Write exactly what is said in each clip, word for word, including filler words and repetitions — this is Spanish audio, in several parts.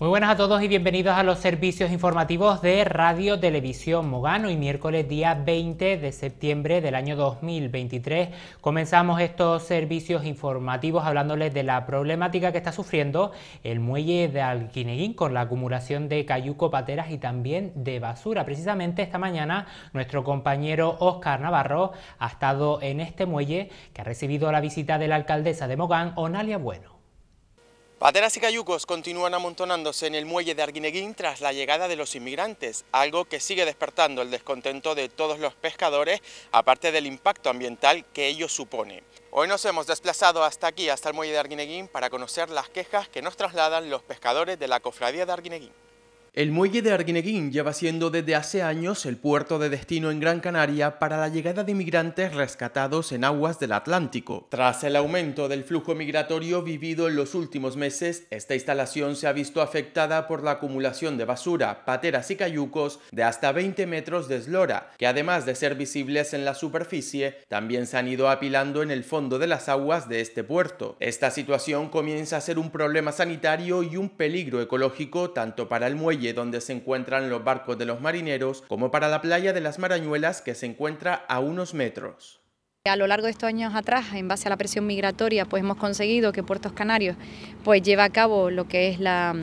Muy buenas a todos y bienvenidos a los servicios informativos de Radio Televisión Mogán. Hoy miércoles día veinte de septiembre del año dos mil veintitrés comenzamos estos servicios informativos hablándoles de la problemática que está sufriendo el muelle de Arguineguín con la acumulación de cayuco, pateras y también de basura. Precisamente esta mañana nuestro compañero Óscar Navarro ha estado en este muelle, que ha recibido la visita de la alcaldesa de Mogán, Onalia Bueno. Pateras y cayucos continúan amontonándose en el muelle de Arguineguín tras la llegada de los inmigrantes, algo que sigue despertando el descontento de todos los pescadores, aparte del impacto ambiental que ello supone. Hoy nos hemos desplazado hasta aquí, hasta el muelle de Arguineguín, para conocer las quejas que nos trasladan los pescadores de la cofradía de Arguineguín. El muelle de Arguineguín lleva siendo desde hace años el puerto de destino en Gran Canaria para la llegada de inmigrantes rescatados en aguas del Atlántico. Tras el aumento del flujo migratorio vivido en los últimos meses, esta instalación se ha visto afectada por la acumulación de basura, pateras y cayucos de hasta veinte metros de eslora, que además de ser visibles en la superficie, también se han ido apilando en el fondo de las aguas de este puerto. Esta situación comienza a ser un problema sanitario y un peligro ecológico tanto para el muelle donde se encuentran los barcos de los marineros, como para la playa de las Marañuelas, que se encuentra a unos metros. A lo largo de estos años atrás, en base a la presión migratoria, pues hemos conseguido que Puertos Canarios pues lleve a cabo lo que es la,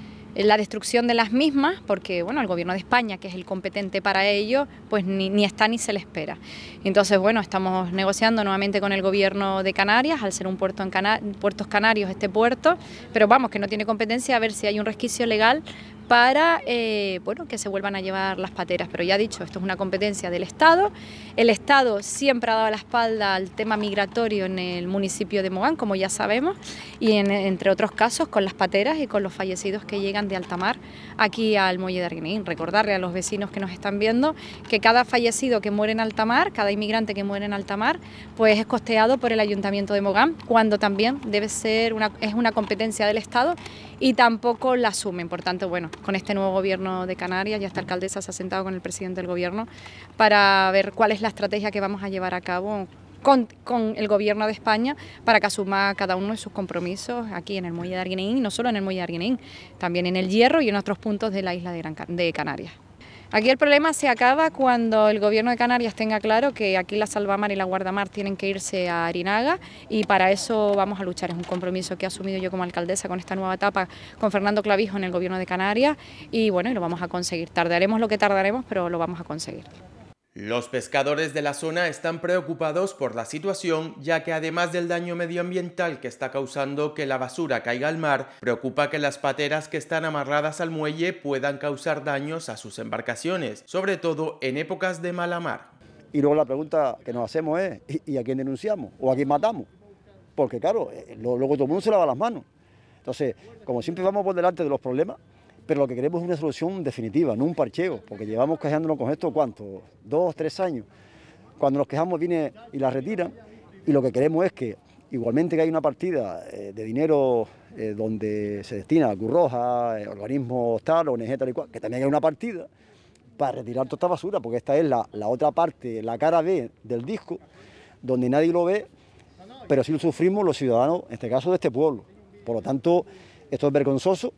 la destrucción de las mismas, porque bueno, el Gobierno de España, que es el competente para ello, pues ni, ni está ni se le espera. Entonces, bueno, estamos negociando nuevamente con el Gobierno de Canarias, al ser un puerto en Cana Puertos Canarios este puerto, pero vamos, que no tiene competencia, a ver si hay un resquicio legal para eh, bueno, que se vuelvan a llevar las pateras. Pero ya he dicho, esto es una competencia del Estado. El Estado siempre ha dado la espalda al tema migratorio en el municipio de Mogán, como ya sabemos, y en, entre otros casos con las pateras y con los fallecidos que llegan de alta mar aquí al muelle de Arguineguín. Recordarle a los vecinos que nos están viendo que cada fallecido que muere en alta mar, cada inmigrante que muere en alta mar, pues es costeado por el Ayuntamiento de Mogán, cuando también debe ser una, es una competencia del Estado y tampoco la asumen. Por tanto, bueno, con este nuevo Gobierno de Canarias, ya esta alcaldesa se ha sentado con el presidente del Gobierno para ver cuál es la estrategia que vamos a llevar a cabo con, con el Gobierno de España para que asuma cada uno de sus compromisos aquí en el muelle de Arguineguín, y no solo en el muelle de Arguineguín, también en el Hierro y en otros puntos de la isla de, Gran, de Canarias. Aquí el problema se acaba cuando el Gobierno de Canarias tenga claro que aquí la Salvamar y la Guardamar tienen que irse a Arinaga, y para eso vamos a luchar. Es un compromiso que he asumido yo como alcaldesa con esta nueva etapa con Fernando Clavijo en el Gobierno de Canarias, y bueno, y lo vamos a conseguir. Tardaremos lo que tardaremos, pero lo vamos a conseguir. Los pescadores de la zona están preocupados por la situación, ya que además del daño medioambiental que está causando que la basura caiga al mar, preocupa que las pateras que están amarradas al muelle puedan causar daños a sus embarcaciones, sobre todo en épocas de mala mar. Y luego la pregunta que nos hacemos es, ¿y a quién denunciamos? ¿O a quién matamos? Porque claro, luego todo el mundo se lava las manos. Entonces, como siempre vamos por delante de los problemas, pero lo que queremos es una solución definitiva, no un parcheo, porque llevamos quejándonos con esto, ¿cuánto? Dos, tres años. Cuando nos quejamos viene y la retiran, y lo que queremos es que igualmente que hay una partida eh, de dinero eh, donde se destina a Cruz Roja, eh, organismos tal, O N G tal y cual, que también hay una partida para retirar toda esta basura, porque esta es la, la otra parte, la cara B del disco, donde nadie lo ve, pero sí lo sufrimos los ciudadanos, en este caso de este pueblo. Por lo tanto, esto es vergonzoso.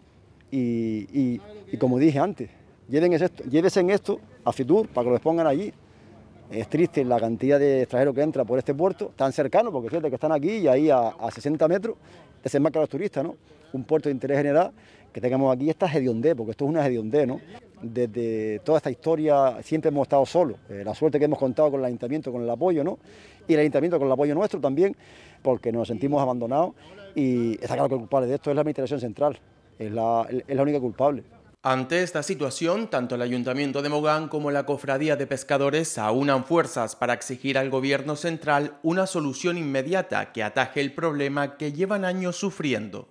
Y, y, y como dije antes, llévense esto, llévense en esto a Fitur para que lo expongan allí. Es triste la cantidad de extranjeros que entra por este puerto, tan cercano, porque fíjate que están aquí y ahí a, a sesenta metros desembarcan los turistas, ¿no? Un puerto de interés general, que tengamos aquí esta hediondez, porque esto es una hediondez, ¿no? Desde toda esta historia siempre hemos estado solos. Eh, la suerte que hemos contado con el ayuntamiento, con el apoyo, ¿no? Y el ayuntamiento con el apoyo nuestro también, porque nos sentimos abandonados, y está claro que el culpable de esto es la administración central. Es la, es la única culpable. Ante esta situación, tanto el Ayuntamiento de Mogán como la Cofradía de Pescadores aunan fuerzas para exigir al Gobierno central una solución inmediata que ataje el problema que llevan años sufriendo.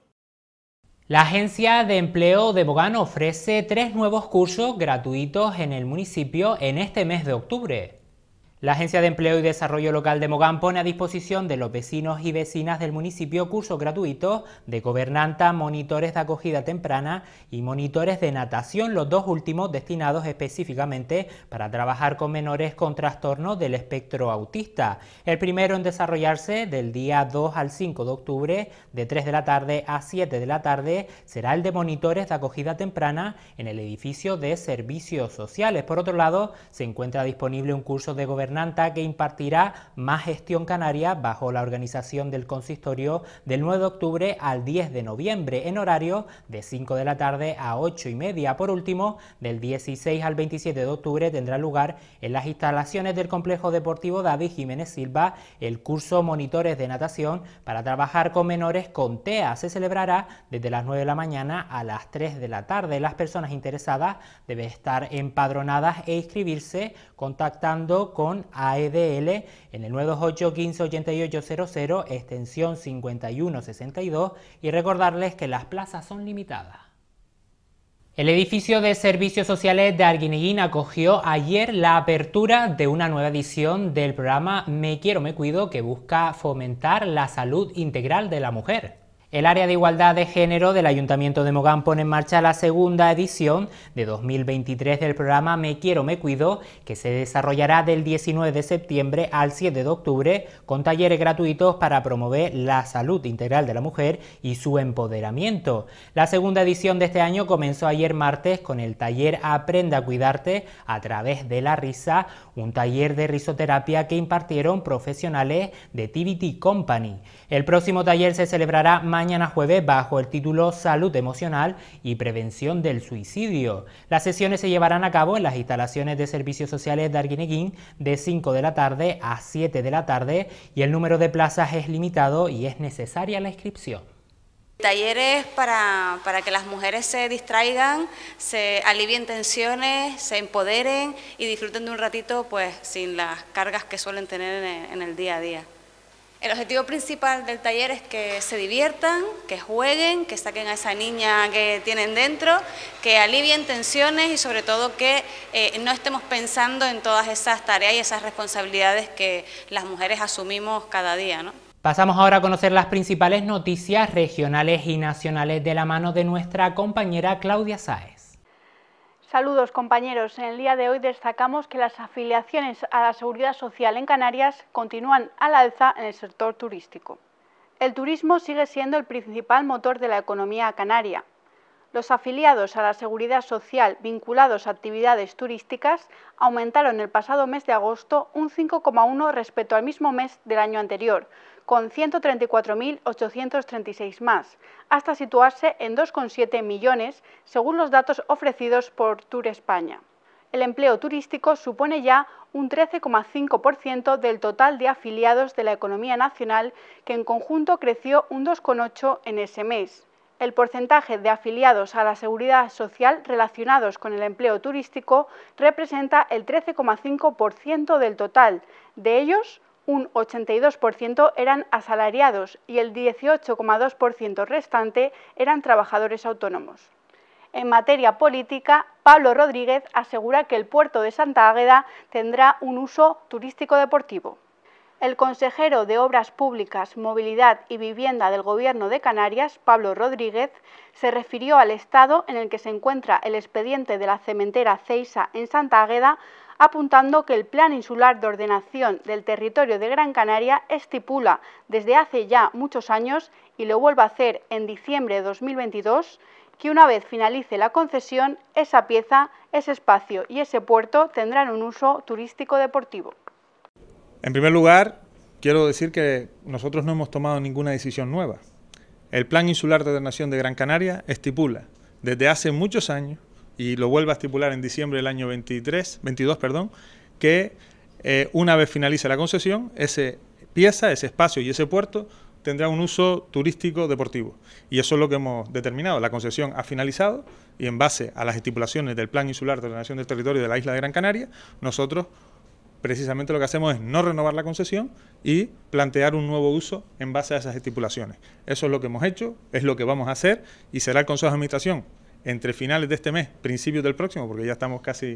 La Agencia de Empleo de Mogán ofrece tres nuevos cursos gratuitos en el municipio en este mes de octubre. La Agencia de Empleo y Desarrollo Local de Mogán pone a disposición de los vecinos y vecinas del municipio cursos gratuitos de gobernanta, monitores de acogida temprana y monitores de natación, los dos últimos destinados específicamente para trabajar con menores con trastornos del espectro autista. El primero en desarrollarse del día dos al cinco de octubre, de tres de la tarde a siete de la tarde, será el de monitores de acogida temprana en el edificio de servicios sociales. Por otro lado, se encuentra disponible un curso de gobernanta que impartirá Más Gestión Canaria bajo la organización del consistorio del nueve de octubre al diez de noviembre en horario de cinco de la tarde a ocho y media. Por último, del dieciséis al veintisiete de octubre tendrá lugar en las instalaciones del Complejo Deportivo David Jiménez Silva el curso Monitores de Natación para trabajar con menores con T E A. Se celebrará desde las nueve de la mañana a las tres de la tarde. Las personas interesadas deben estar empadronadas e inscribirse contactando con A E D L en el nueve dos ocho, quince, ochenta y ocho cero cero, extensión cincuenta y uno sesenta y dos, y recordarles que las plazas son limitadas. El edificio de servicios sociales de Arguineguín acogió ayer la apertura de una nueva edición del programa Me Quiero Me Cuido, que busca fomentar la salud integral de la mujer. El área de igualdad de género del Ayuntamiento de Mogán pone en marcha la segunda edición de dos mil veintitrés del programa Me Quiero Me Cuido, que se desarrollará del diecinueve de septiembre al siete de octubre, con talleres gratuitos para promover la salud integral de la mujer y su empoderamiento. La segunda edición de este año comenzó ayer martes con el taller Aprende a Cuidarte a través de la risa, un taller de risoterapia que impartieron profesionales de T V T Company. El próximo taller se celebrará mañana mañana jueves bajo el título Salud Emocional y Prevención del Suicidio. Las sesiones se llevarán a cabo en las instalaciones de servicios sociales de Arguineguín de cinco de la tarde a siete de la tarde y el número de plazas es limitado y es necesaria la inscripción. Talleres para, para que las mujeres se distraigan, se alivien tensiones, se empoderen y disfruten de un ratito pues sin las cargas que suelen tener en, en el día a día. El objetivo principal del taller es que se diviertan, que jueguen, que saquen a esa niña que tienen dentro, que alivien tensiones y sobre todo que eh, no estemos pensando en todas esas tareas y esas responsabilidades que las mujeres asumimos cada día, ¿no? Pasamos ahora a conocer las principales noticias regionales y nacionales de la mano de nuestra compañera Claudia Sáez. Saludos compañeros, en el día de hoy destacamos que las afiliaciones a la Seguridad Social en Canarias continúan al alza en el sector turístico. El turismo sigue siendo el principal motor de la economía canaria. Los afiliados a la Seguridad Social vinculados a actividades turísticas aumentaron el pasado mes de agosto un cinco coma uno respecto al mismo mes del año anterior, con ciento treinta y cuatro mil ochocientos treinta y seis más, hasta situarse en dos coma siete millones, según los datos ofrecidos por Tour España. El empleo turístico supone ya un trece coma cinco por ciento del total de afiliados de la economía nacional, que en conjunto creció un dos coma ocho por ciento en ese mes. El porcentaje de afiliados a la Seguridad Social relacionados con el empleo turístico representa el trece coma cinco por ciento del total. De ellos, un ochenta y dos por ciento eran asalariados y el dieciocho coma dos por ciento restante eran trabajadores autónomos. En materia política, Pablo Rodríguez asegura que el puerto de Santa Águeda tendrá un uso turístico deportivo. El consejero de Obras Públicas, Movilidad y Vivienda del Gobierno de Canarias, Pablo Rodríguez, se refirió al estado en el que se encuentra el expediente de la cementera Ceisa en Santa Águeda, apuntando que el Plan Insular de Ordenación del Territorio de Gran Canaria estipula desde hace ya muchos años, y lo vuelve a hacer en diciembre de dos mil veintidós, que una vez finalice la concesión, esa pieza, ese espacio y ese puerto tendrán un uso turístico deportivo. En primer lugar, quiero decir que nosotros no hemos tomado ninguna decisión nueva. El Plan Insular de Ordenación de Gran Canaria estipula desde hace muchos años, y lo vuelve a estipular en diciembre del año veintitrés, veintidós, perdón, que eh, una vez finalice la concesión, esa pieza, ese espacio y ese puerto tendrá un uso turístico deportivo. Y eso es lo que hemos determinado. La concesión ha finalizado y en base a las estipulaciones del Plan Insular de Ordenación del Territorio de la isla de Gran Canaria, nosotros precisamente lo que hacemos es no renovar la concesión y plantear un nuevo uso en base a esas estipulaciones. Eso es lo que hemos hecho, es lo que vamos a hacer y será el Consejo de Administración entre finales de este mes, principios del próximo, porque ya estamos casi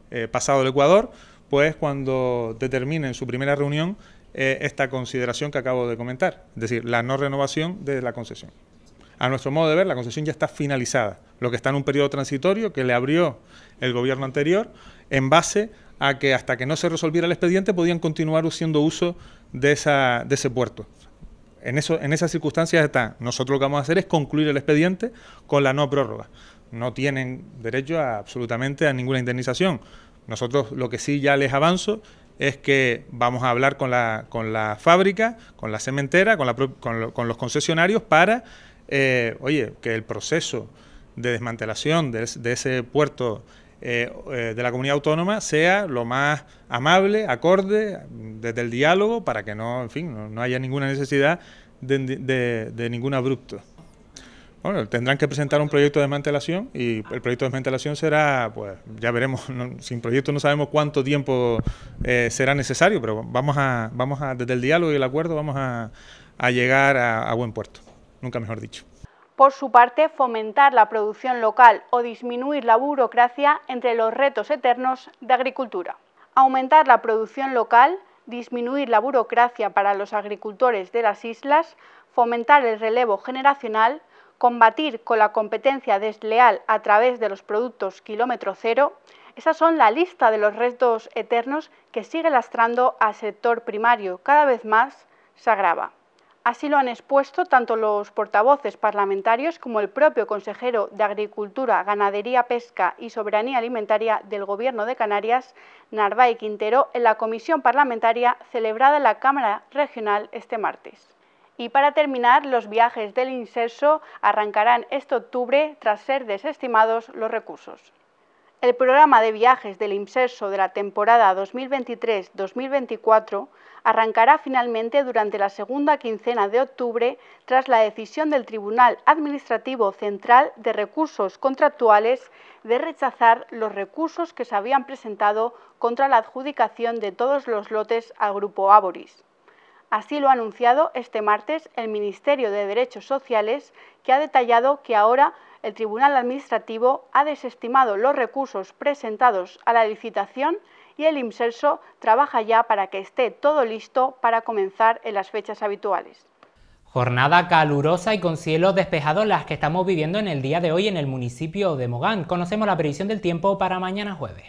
eh, pasado el Ecuador, pues cuando determine en su primera reunión eh, esta consideración que acabo de comentar, es decir, la no renovación de la concesión. A nuestro modo de ver, la concesión ya está finalizada, lo que está en un periodo transitorio que le abrió el gobierno anterior en base a que hasta que no se resolviera el expediente podían continuar haciendo uso de, esa, de ese puerto. En, eso, en esas circunstancias está. Nosotros lo que vamos a hacer es concluir el expediente con la no prórroga. No tienen derecho a, absolutamente a ninguna indemnización. Nosotros lo que sí ya les avanzo es que vamos a hablar con la, con la fábrica, con la cementera, con, la, con, lo, con los concesionarios para, eh, oye, que el proceso de desmantelación de, de ese puerto eh, eh, de la comunidad autónoma sea lo más amable, acorde, desde el diálogo, para que no, en fin, no, no haya ninguna necesidad de, de, de ningún abrupto. Bueno, tendrán que presentar un proyecto de desmantelación y el proyecto de desmantelación será, pues ya veremos, no, sin proyecto no sabemos cuánto tiempo eh, será necesario, pero vamos a, vamos a, desde el diálogo y el acuerdo vamos a, a llegar a, a buen puerto, nunca mejor dicho. Por su parte, fomentar la producción local o disminuir la burocracia entre los retos eternos de agricultura. Aumentar la producción local, disminuir la burocracia para los agricultores de las islas, fomentar el relevo generacional, combatir con la competencia desleal a través de los productos kilómetro cero, esas son la lista de los retos eternos que sigue lastrando al sector primario, cada vez más se agrava. Así lo han expuesto tanto los portavoces parlamentarios como el propio consejero de Agricultura, Ganadería, Pesca y Soberanía Alimentaria del Gobierno de Canarias, Narvay Quintero, en la comisión parlamentaria celebrada en la Cámara Regional este martes. Y para terminar, los viajes del Imserso arrancarán este octubre tras ser desestimados los recursos. El programa de viajes del Imserso de la temporada dos mil veintitrés dos mil veinticuatro arrancará finalmente durante la segunda quincena de octubre tras la decisión del Tribunal Administrativo Central de Recursos Contractuales de rechazar los recursos que se habían presentado contra la adjudicación de todos los lotes al Grupo Aboris. Así lo ha anunciado este martes el Ministerio de Derechos Sociales, que ha detallado que ahora el Tribunal Administrativo ha desestimado los recursos presentados a la licitación y el Imserso trabaja ya para que esté todo listo para comenzar en las fechas habituales. Jornada calurosa y con cielos despejados las que estamos viviendo en el día de hoy en el municipio de Mogán. Conocemos la previsión del tiempo para mañana jueves.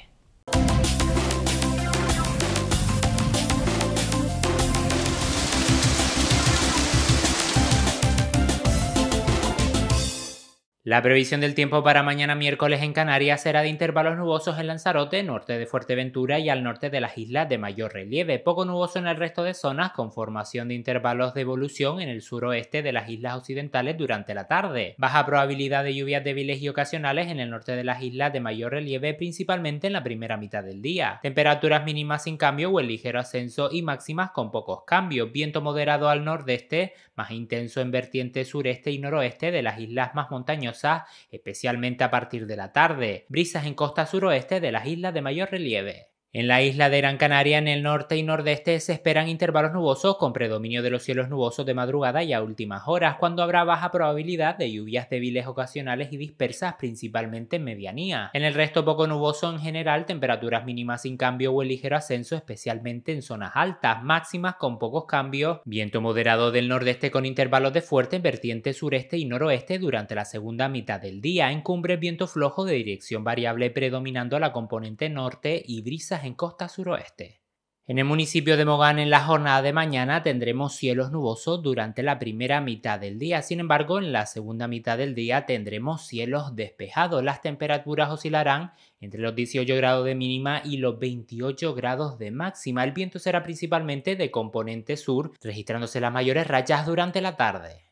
La previsión del tiempo para mañana miércoles en Canarias será de intervalos nubosos en Lanzarote, norte de Fuerteventura y al norte de las islas de mayor relieve, poco nuboso en el resto de zonas con formación de intervalos de evolución en el suroeste de las islas occidentales durante la tarde. Baja probabilidad de lluvias débiles y ocasionales en el norte de las islas de mayor relieve, principalmente en la primera mitad del día. Temperaturas mínimas sin cambio o en ligero ascenso y máximas con pocos cambios. Viento moderado al nordeste, más intenso en vertiente sureste y noroeste de las islas más montañosas, especialmente a partir de la tarde. Brisas en costa suroeste de las islas de mayor relieve. En la isla de Gran Canaria, en el norte y nordeste, se esperan intervalos nubosos con predominio de los cielos nubosos de madrugada y a últimas horas, cuando habrá baja probabilidad de lluvias débiles ocasionales y dispersas, principalmente en medianía. En el resto poco nuboso en general, temperaturas mínimas sin cambio o en ligero ascenso, especialmente en zonas altas, máximas con pocos cambios, viento moderado del nordeste con intervalos de fuerte en vertiente sureste y noroeste durante la segunda mitad del día. En cumbres, viento flojo de dirección variable predominando la componente norte y brisas en costa suroeste. En el municipio de Mogán en la jornada de mañana tendremos cielos nubosos durante la primera mitad del día, sin embargo en la segunda mitad del día tendremos cielos despejados. Las temperaturas oscilarán entre los dieciocho grados de mínima y los veintiocho grados de máxima. El viento será principalmente de componente sur, registrándose las mayores rachas durante la tarde.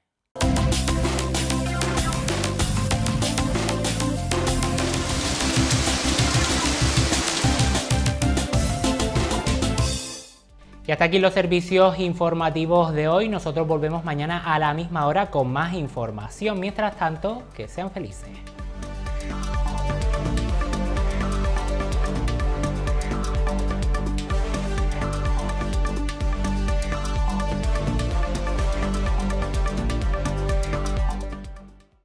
Y hasta aquí los servicios informativos de hoy. Nosotros volvemos mañana a la misma hora con más información. Mientras tanto, que sean felices.